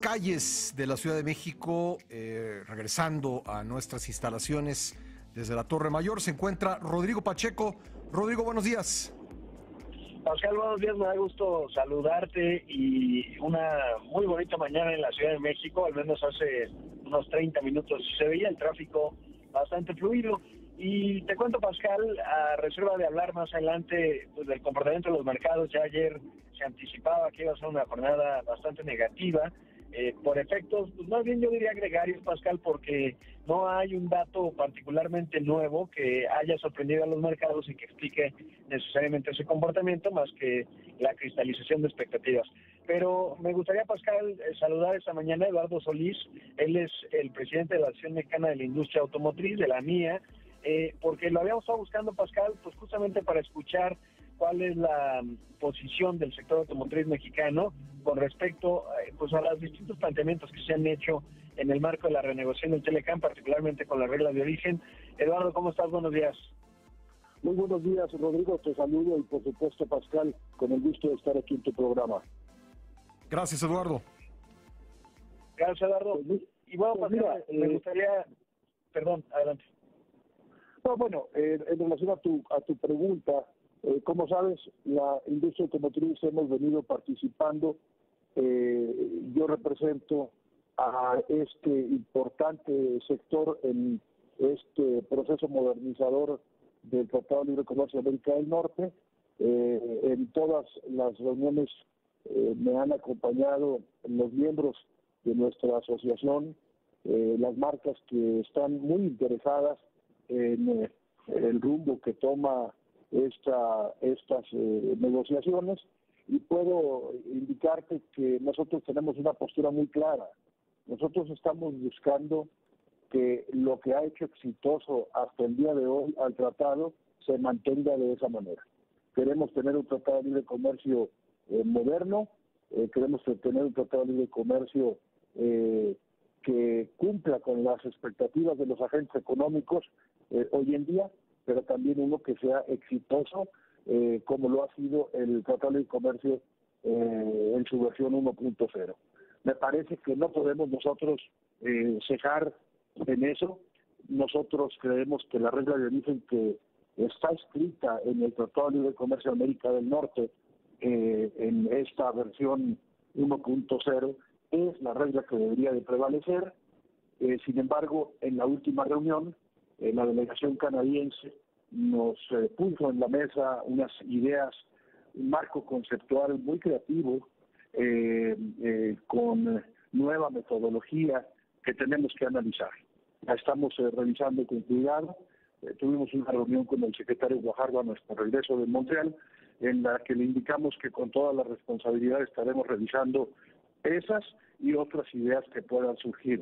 calles de la Ciudad de México, regresando a nuestras instalaciones desde la Torre Mayor, se encuentra Rodrigo Pacheco. Rodrigo, buenos días. Pascal, buenos días, me da gusto saludarte y una muy bonita mañana en la Ciudad de México, al menos hace unos 30 minutos se veía el tráfico bastante fluido. Y te cuento, Pascal, a reserva de hablar más adelante pues, del comportamiento de los mercados, ya ayer se anticipaba que iba a ser una jornada bastante negativa, por efectos, pues más bien yo diría gregarios, Pascal, porque no hay un dato particularmente nuevo que haya sorprendido a los mercados y que explique necesariamente ese comportamiento, más que la cristalización de expectativas. Pero me gustaría, Pascal, saludar esta mañana a Eduardo Solís. Él es el presidente de la Asociación Mexicana de la Industria Automotriz, de la MIA, porque lo habíamos estado buscando, Pascal, pues justamente para escuchar cuál es la posición del sector automotriz mexicano con respecto pues a los distintos planteamientos que se han hecho en el marco de la renegociación del Telecam, particularmente con la regla de origen. Eduardo, ¿cómo estás? Buenos días. Muy buenos días, Rodrigo, te saludo y por supuesto, Pascal, con el gusto de estar aquí en tu programa. Gracias, Eduardo. Gracias, Eduardo. Y bueno, Pascal, mira, me gustaría... Perdón, adelante. No, bueno, en relación a tu pregunta, como sabes, la industria automotriz hemos venido participando. Yo represento a este importante sector en este proceso modernizador del Tratado de Libre Comercio de América del Norte. En todas las reuniones me han acompañado los miembros de nuestra asociación, las marcas que están muy interesadas en el rumbo que toma estas negociaciones, y puedo indicarte que nosotros tenemos una postura muy clara. Nosotros estamos buscando que lo que ha hecho exitoso hasta el día de hoy al tratado se mantenga de esa manera. Queremos tener un tratado de libre comercio moderno, queremos tener un tratado de libre comercio que cumpla con las expectativas de los agentes económicos hoy en día, pero también uno que sea exitoso, como lo ha sido el Tratado de Comercio en su versión 1.0. Me parece que no podemos nosotros cejar en eso. Nosotros creemos que la regla de origen que está escrita en el Tratado de Libre Comercio de América del Norte, en esta versión 1.0, es la regla que debería de prevalecer. Sin embargo, en la última reunión, la delegación canadiense nos puso en la mesa unas ideas, un marco conceptual muy creativo, con nueva metodología que tenemos que analizar. La estamos revisando con cuidado. Tuvimos una reunión con el secretario Guajardo a nuestro regreso de Montreal, en la que le indicamos que con toda la responsabilidad estaremos revisando esas y otras ideas que puedan surgir.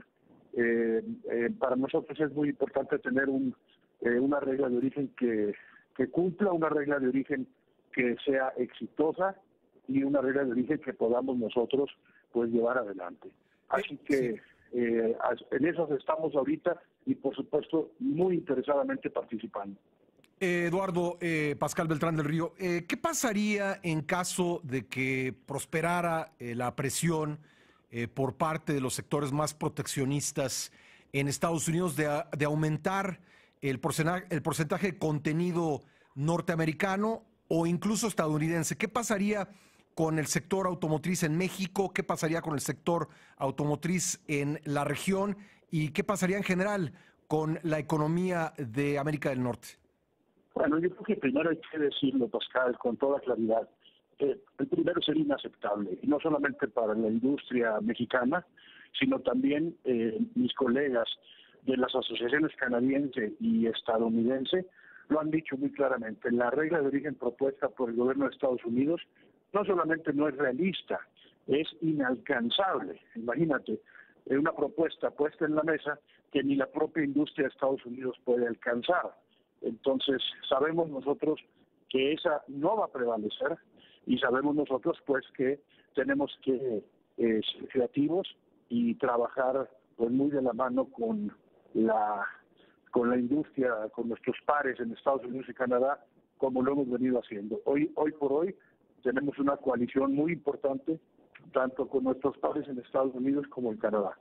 Para nosotros es muy importante tener una regla de origen que cumpla, una regla de origen que sea exitosa y una regla de origen que podamos nosotros pues llevar adelante. Así que en esas estamos ahorita y por supuesto muy interesadamente participando. Eduardo, Pascal Beltrán del Río, ¿qué pasaría en caso de que prosperara la presión por parte de los sectores más proteccionistas en Estados Unidos de aumentar el porcentaje de contenido norteamericano o incluso estadounidense? ¿Qué pasaría con el sector automotriz en México? ¿Qué pasaría con el sector automotriz en la región? ¿Y qué pasaría en general con la economía de América del Norte? Bueno, yo creo que primero hay que decirlo, Pascal, con toda claridad. El primero sería inaceptable, y no solamente para la industria mexicana, sino también mis colegas de las asociaciones canadiense y estadounidense lo han dicho muy claramente. La regla de origen propuesta por el gobierno de Estados Unidos no solamente no es realista, es inalcanzable. Imagínate, una propuesta puesta en la mesa que ni la propia industria de Estados Unidos puede alcanzar. Entonces, sabemos nosotros que esa no va a prevalecer y sabemos nosotros pues que tenemos que ser creativos y trabajar pues muy de la mano con la industria, con nuestros pares en Estados Unidos y Canadá, como lo hemos venido haciendo. Hoy por hoy tenemos una coalición muy importante tanto con nuestros pares en Estados Unidos como en Canadá.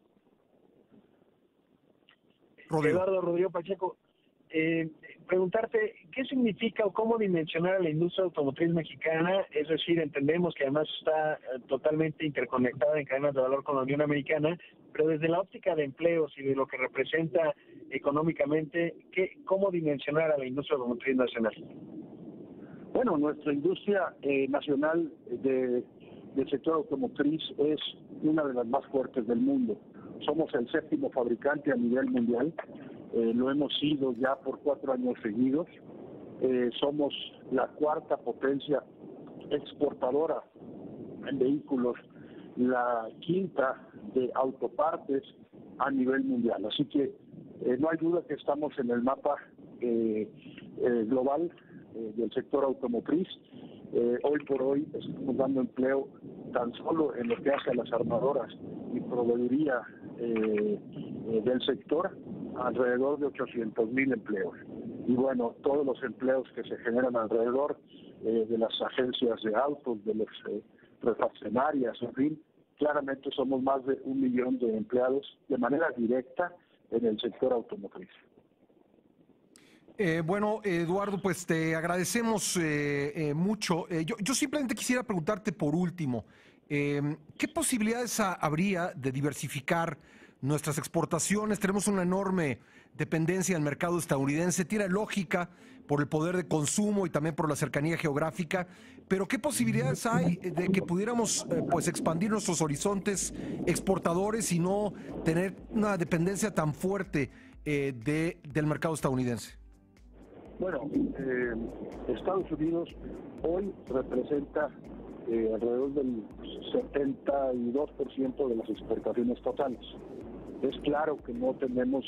Eduardo, Rodrigo Pacheco, preguntarte qué significa o cómo dimensionar a la industria automotriz mexicana, es decir, entendemos que además está totalmente interconectada en cadenas de valor con la Unión Americana, pero desde la óptica de empleos y de lo que representa económicamente, ¿cómo dimensionar a la industria automotriz nacional? Bueno, nuestra industria nacional del sector automotriz es una de las más fuertes del mundo. Somos el 7º fabricante a nivel mundial, lo hemos sido ya por 4 años seguidos. Somos la 4ª potencia exportadora en vehículos, la 5ª de autopartes a nivel mundial. Así que no hay duda que estamos en el mapa global del sector automotriz. Hoy por hoy estamos dando empleo tan solo en lo que hace a las armadoras y proveeduría del sector, alrededor de 800,000 empleos. Y bueno, todos los empleos que se generan alrededor de las agencias de autos, de las refaccionarias, en fin, claramente somos más de 1 millón de empleados de manera directa en el sector automotriz. Bueno, Eduardo, pues te agradecemos mucho. Yo simplemente quisiera preguntarte por último, ¿qué posibilidades habría de diversificar nuestras exportaciones? Tenemos una enorme dependencia del mercado estadounidense, tiene lógica por el poder de consumo y también por la cercanía geográfica, pero ¿qué posibilidades hay de que pudiéramos pues expandir nuestros horizontes exportadores y no tener una dependencia tan fuerte del mercado estadounidense? Bueno, Estados Unidos hoy representa alrededor del 72% de las exportaciones totales. Es claro que no tenemos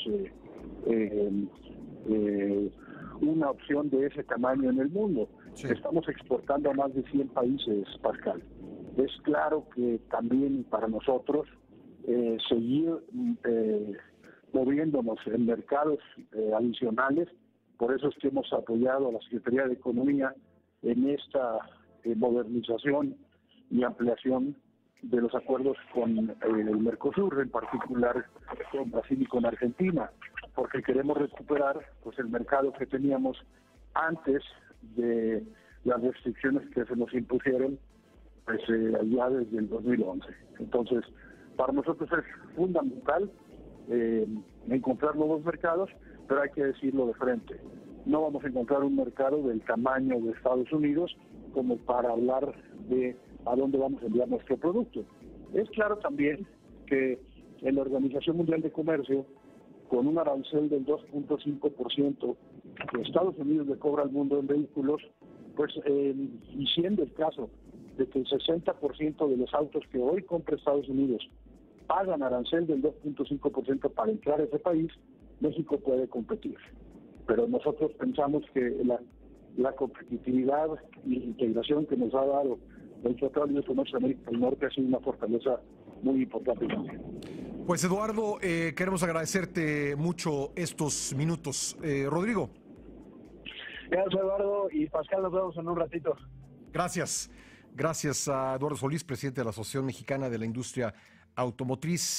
una opción de ese tamaño en el mundo. Sí. Estamos exportando a más de 100 países, Pascal. Es claro que también para nosotros seguir moviéndonos en mercados adicionales. Por eso es que hemos apoyado a la Secretaría de Economía en esta modernización y ampliación de los acuerdos con el Mercosur, en particular con Brasil y con Argentina, porque queremos recuperar pues el mercado que teníamos antes de las restricciones que se nos impusieron pues ya desde el 2011. Entonces, para nosotros es fundamental encontrar nuevos mercados, pero hay que decirlo de frente. No vamos a encontrar un mercado del tamaño de Estados Unidos como para hablar de a dónde vamos a enviar nuestro producto. Es claro también que en la Organización Mundial de Comercio, con un arancel del 2.5% que Estados Unidos le cobra al mundo en vehículos, pues y siendo el caso de que el 60% de los autos que hoy compra Estados Unidos pagan arancel del 2.5% para entrar a ese país, México puede competir. Pero nosotros pensamos que la competitividad y la integración que nos ha dado el Tratado de Libre Comercio de América del Norte ha sido una fortaleza muy importante también. Pues Eduardo, queremos agradecerte mucho estos minutos. Rodrigo. Gracias, Eduardo, y Pascal, nos vemos en un ratito. Gracias. Gracias a Eduardo Solís, presidente de la Asociación Mexicana de la Industria Automotriz.